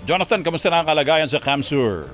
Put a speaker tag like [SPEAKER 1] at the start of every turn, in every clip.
[SPEAKER 1] Jonathan, kamusta na ang kalagayan sa Camsur?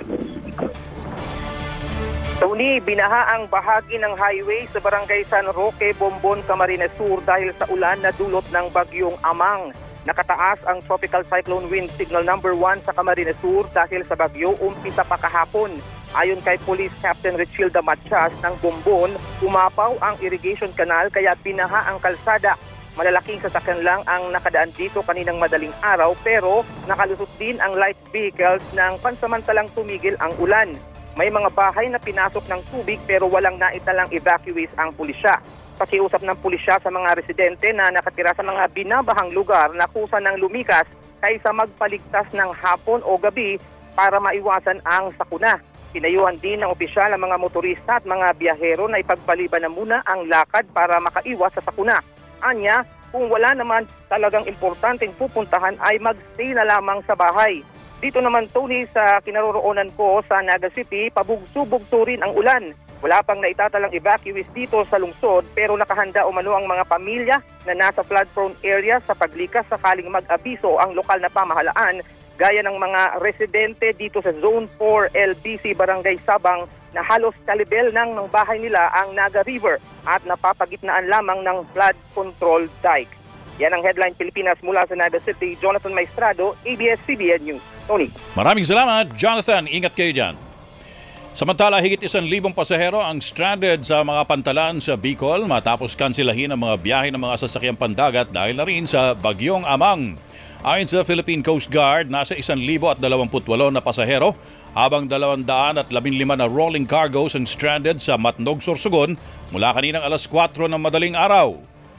[SPEAKER 2] Tony, binaha ang bahagi ng highway sa barangay San Roque, Bombon, Camarines Sur dahil sa ulan na dulot ng bagyong Amang. Nakataas ang tropical cyclone wind signal number 1 sa Camarines Sur dahil sa bagyo umpisa pa kahapon. Ayon kay Police Captain Richilda Matias ng Bombon, umapaw ang irrigation canal kaya binaha ang kalsada. Malalaking sasakyan lang ang nakadaan dito kaninang madaling araw pero nakalusot din ang light vehicles nang pansamantalang tumigil ang ulan. May mga bahay na pinasok ng tubig pero walang naitalang evacuees ang pulisya. Pakiusap ng pulisya sa mga residente na nakatira sa mga binabahang lugar na kusa ng lumikas kaysa magpaligtas ng hapon o gabi para maiwasan ang sakuna. Pinayuhan din ng opisyal ang mga motorista at mga biyahero na ipagpaliban na muna ang lakad para makaiwas sa sakuna. Anya, kung wala naman talagang importanteng pupuntahan ay magstay na lamang sa bahay. Dito naman, Tony, sa kinaroroonan ko sa Naga City, pabugso-bugso rin ang ulan. Wala pang naitatalang evacuees dito sa lungsod pero nakahanda umano ang mga pamilya na nasa flood-prone area sa paglikas sakaling mag-abiso ang lokal na pamahalaan gaya ng mga residente dito sa Zone 4 LBC Barangay Sabang na halos kalibel ng bahay nila ang Naga River at napapagitnaan lamang ng flood control dike. Yan ang Headline Pilipinas mula sa Naga City. Jonathan Maestrado, ABS-CBN News. Tony.
[SPEAKER 1] Maraming salamat, Jonathan. Ingat kayo dyan. Samantala, higit 1,000 pasahero ang stranded sa mga pantalan sa Bicol matapos kansilahin ang mga biyahe ng mga sasakyang pandagat dahil na rin sa bagyong Amang. Ayon sa Philippine Coast Guard, nasa 1,028 na pasahero habang 215 na rolling cargos ang stranded sa Matnog, Sorsogon mula kaninang alas 4 ng madaling araw.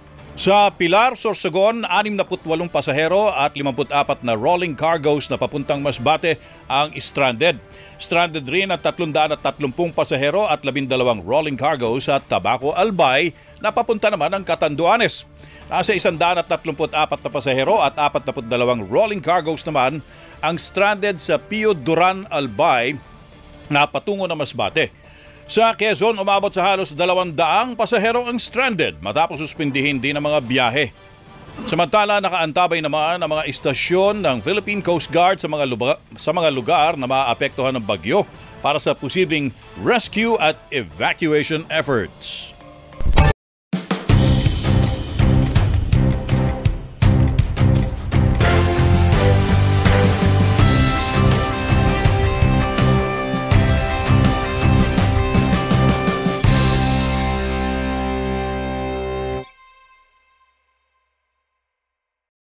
[SPEAKER 1] Sa Pilar, Sorsogon, 68 pasahero at 54 na rolling cargos na papuntang Masbate ang stranded. Stranded rin at 330 pasahero at 12 rolling cargos sa Tabaco, Albay na papunta naman ang Catanduanes. Nasa 134 na pasahero at 42 rolling cargos naman ang stranded sa Pio Duran, Albay na patungo na Masbate. Sa Quezon, umabot sa halos 200 pasahero ang stranded matapos suspindihin din ang mga biyahe. Samantala, nakaantabay naman ang mga istasyon ng Philippine Coast Guard sa mga lugar na maapektuhan ng bagyo para sa posibleng rescue at evacuation efforts.